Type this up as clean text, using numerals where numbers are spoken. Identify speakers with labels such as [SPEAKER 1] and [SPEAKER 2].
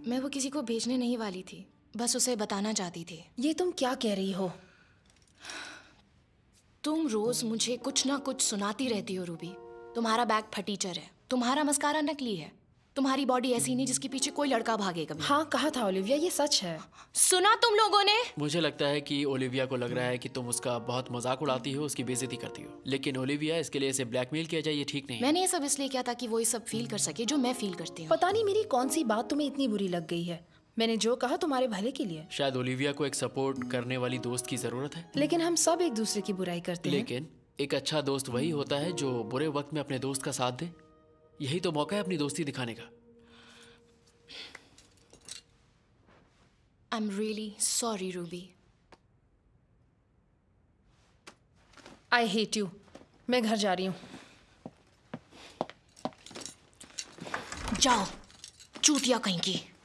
[SPEAKER 1] मैं वो किसी को भेजने नहीं वाली थी, बस उसे बताना चाहती थी।
[SPEAKER 2] ये तुम क्या कह रही हो?
[SPEAKER 1] तुम रोज मुझे कुछ ना कुछ सुनाती रहती हो रूबी। तुम्हारा बैग फटीचर है, तुम्हारा मस्कारा नकली है, तुम्हारी बॉडी ऐसी नहीं जिसके पीछे कोई लड़का भागे कभी।
[SPEAKER 2] हाँ कहा था ओलिविया, ये सच है।
[SPEAKER 1] सुना तुम लोगों ने?
[SPEAKER 3] मुझे लगता है कि ओलिविया को लग रहा है कि तुम उसका बहुत मजाक उड़ाती हो, उसकी बेइज्जती करती हो। लेकिन ओलिविया, इसके लिए इसे ब्लैकमेल किया जाए, ये ठीक नहीं है।
[SPEAKER 1] मैंने ये सब इसलिए किया था कि वो ये सब फील कर सके जो मैं फील करती हूँ।
[SPEAKER 2] पता नहीं मेरी कौन सी बात तुम्हें इतनी बुरी लग गई है। मैंने जो कहा तुम्हारे भले के लिए।
[SPEAKER 3] शायद ओलिविया को एक सपोर्ट करने वाली दोस्त की जरूरत है।
[SPEAKER 2] लेकिन हम सब एक दूसरे की बुराई करते हैं।
[SPEAKER 3] लेकिन एक अच्छा दोस्त वही होता है जो बुरे वक्त में अपने दोस्त का साथ दे। यही तो मौका है अपनी दोस्ती दिखाने का।
[SPEAKER 1] I'm really sorry, Ruby.
[SPEAKER 2] I hate you. मैं घर जा रही हूँ।
[SPEAKER 1] जाओ, चूतिया कहीं की।